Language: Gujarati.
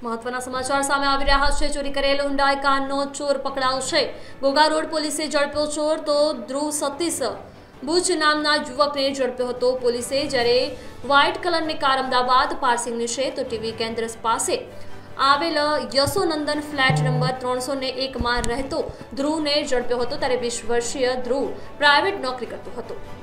મહત્વના સમાચાર સામે આવી રહ્યા છે। ચોરી કરેલ હુન્ડાઈ કારનો ચોર પકડાયો છે। ઘોઘા રોડ પોલીસે ઝડપ્યો ચોર તો ધ્રુવ સતીશ બુચ નામના યુવકને ઝડપ્યો હતો પોલીસે। જ્યારે વ્હાઇટ કલરની કાર અમદાવાદ પાર્સિંગની છે તો ટીવી કેન્દ્ર પાસે આવેલ યશોનંદન ફ્લેટ નંબર 301 માં રહેતો ધ્રુવને ઝડપ્યો હતો। ત્યારે 20 વર્ષીય ધ્રુવ પ્રાઇવેટ નોકરી કરતો હતો।